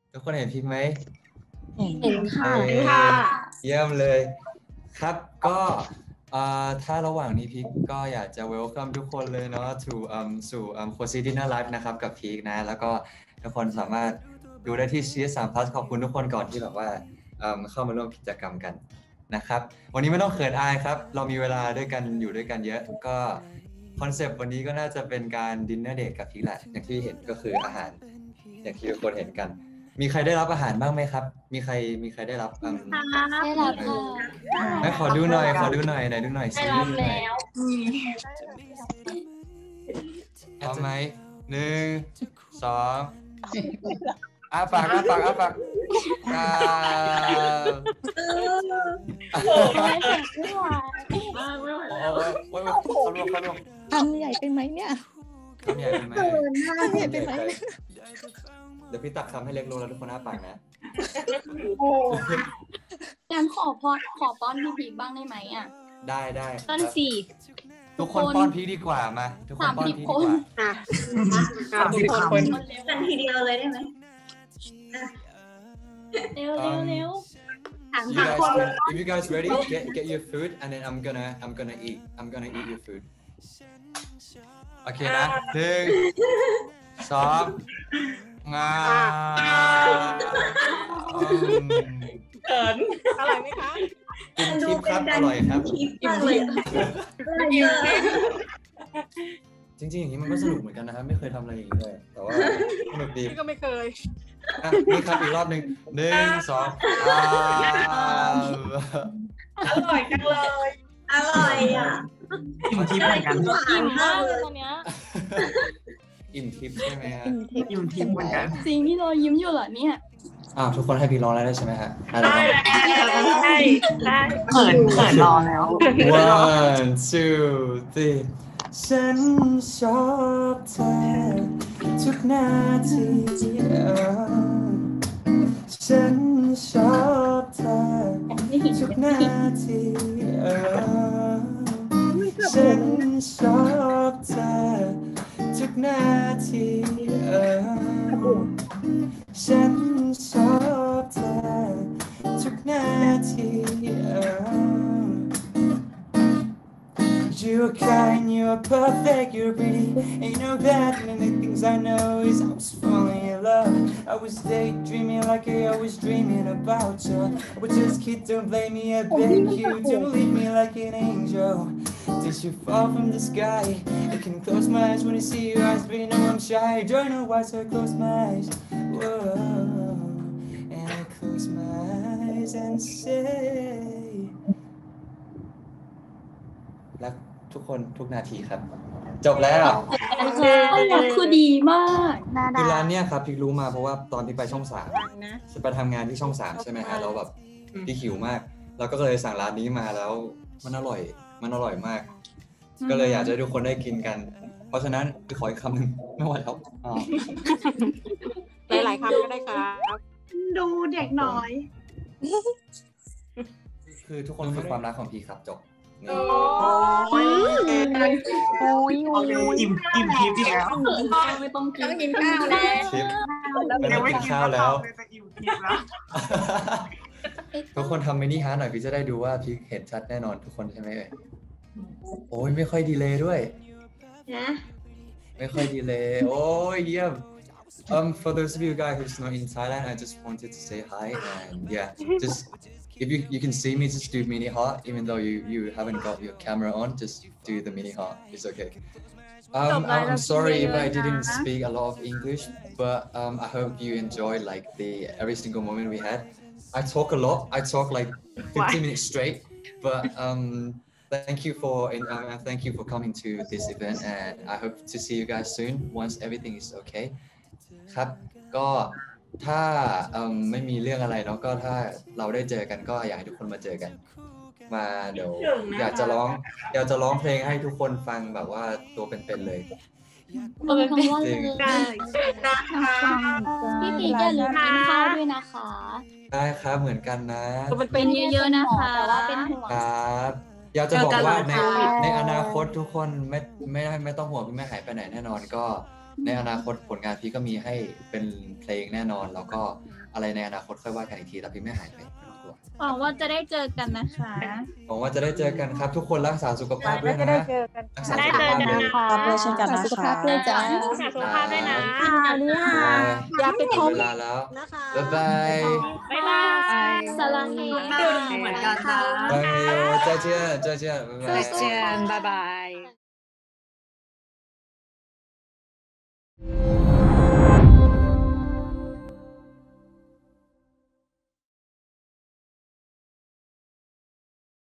ทุกคนเห็นพีคไหมเห็นค่ะเยี่ยมเลยครับก็ถ้าระหว่างนี้พีคก็อยากจะ welcome ทุกคนเลยเนาะสู่Cozy Dinner Live นะครับกับพีคนะแล้วก็ทุกคนสามารถดูได้ที่ CS3 Plus ขอบคุณทุกคนก่อนที่แบบว่าเข้ามาร่วมกิจกรรมกันนะครับวันนี้ไม่ต้องเขินอายครับเรามีเวลาด้วยกันอยู่ด้วยกันเยอะก็คอนเซปต์วันนี้ก็น่าจะเป็นการดินเนอร์เดทกับพีคแหละอย่างที่เห็นก็คืออาหารอย่างที่ทุกคนเห็นกันมีใครได้รับอาหารบ้างไหมครับมีใครได้รับได้รับค่ะขอดูหน่อยไหนดูหน่อยสิได้รับแล้วพร้อมไหม1 2อ้าปากไม่ไหวโอ้ยเขาลวกทำใหญ่เป็นไหมเนี่ยคำใหญ่เป็นไหมทำใหญ่เป็นไหมเดี๋ยวพี่ตักคำให้เล็กลงแล้วทุกคนอ้าปากนะงั้นขอป้อนพี่พีคบ้างได้ไหมอ่ะได้ต้นสี่ทุกคนป้อนพี่ดีกว่ามาทุกคนป้อนพี่ดีกว่าคนเร็วกันทีเดียวเลยได้ไหมเร็ว You guys, if you guys ready, get your food, and then I'm gonna eat your food. โอเคนะ1 2งาเขินอร่อยไหมคะกินทิพย์ครับอร่อยครับทิพย์มากเลยจริงๆอย่างนี้มันก็สนุกเหมือนกันนะครับไม่เคยทำอะไรอย่างนี้เลยแต่ว่าสนุกดีพี่ก็ไม่เคยนี่ครับอีกรอบหนึ่ง1 2 อร่อยจังเลย อร่อยอ่ะอิ่มทิพย์เหมือนกันหวานมามาก กเลเลย ยตอนเนี้ยอิ่มทิพย์ใช่ไหมฮะอิ่มทิพย์เหมือนกันจริงพี่รอยิ้มอยู่เหรอเนี่ยทุกคนให้พี่ร้องแล้วได้ใช่ไหมฮะได้เขินรอแล้ว 1 2 3ฉันชอบเธอทุกนาทีฉันชอบเธอทุกนาทีฉันชอบเธอทุกนาทีฉันชอบเธอทุกนาที You're kind, you're perfect, you're pretty. Ain't no bad, and the things I know is I'm just falling in love. I was daydreaming like I was dreaming about you. But just kid, don't blame me, I beg you. Don't leave me like an angel. Did you fall from the sky? I can close my eyes when I see your eyes, but you know I'm shy. Don't know why, so I close my eyes. Whoa, and I close my eyes and say. รักทุกคนทุกนาทีครับ จบแล้วคือดีมากคือร้านเนี้ยครับพี่รู้มาเพราะว่าตอนที่ไปช่อง3ไปทำงานที่ช่อง3ใช่ไหมฮะแล้วแบบพี่หิวมากเราก็เลยสั่งร้านนี้มาแล้วมันอร่อยมาก ก็เลยอยากจะให้ทุกคนได้กินกัน เพราะฉะนั้นขออีกคำหนึ่งไม่ไหวแล้วหลายๆคำก็ได้ครับดูเด็กน้อยคือทุกคนคือความรักของพี่ครับจบนี่อิ่มทิพย์อีกแล้วไม่ต้องกินต้องกินข้าวแล้วทิปไม่ต้องกินข้าวแล้วอิ่มทิพย์แล้วทุกคนทำมินิฮาร์ทหน่อยพี่จะได้ดูว่าพี่เห็นชัดแน่นอนทุกคนใช่ไหมเอ่ยโอ้ยไม่ค่อยดีเลยด้วยนะไม่ค่อยดีเลยโอ้ยเยี่ยม for those of you guys who's not in Thailand I just wanted to say hi and yeah just if you can see me just do mini heart even though you haven't got your camera on just do the mini heart it's okay I'm sorry if I didn't speak a lot of English but I hope you enjoyed like the every single moment we had I talk a lot I talk like 15 minutes straight but thank you for coming to this event and I hope to see you guys soon once everything is okay ครับก็ถ้าไม่มีเรื่องอะไรเนาะก็ถ้าเราได้เจอกันก็อยากให้ทุกคนมาเจอกันมาเดี๋ยวอยากจะร้องเพลงให้ทุกคนฟังแบบว่าตัวเป็นๆเลยจริงพี่พีคอย่าลืมกินข้าวด้วยนะคะได้ครับเหมือนกันนะเป็นเยอะๆนะคะแต่ว่าเป็นห่วงครับอยากจะบอกว่าในอนาคตทุกคนไม่ต้องห่วงพี่ไม่หายไปไหนแน่นอนก็ในอนาคตผลงานพี่ก็มีให้เป็นเพลงแน่นอน แล้วก็อะไรในอนาคตค่อยว่ากันอีกทีแต่พี่ไม่หายไปไม่ต้องกลัวหวังว่าจะได้เจอกันนะคะหวังว่าจะได้เจอกันครับ ทุกคนรักษาสุขภาพด้วยจะนะได้เจอกันรักษาสุขภาพด้วยด้วยเช่นกันนะคะสุขภาพด้วยจ้ารักษาสุขภาพด้วยนะอย่าไปทมเวลาแล้วนะคะบ๊ายบายบ๊ายบายสลังเฮเหมือนกันนะ拜拜，再见，再见，拜拜。 再见，拜拜。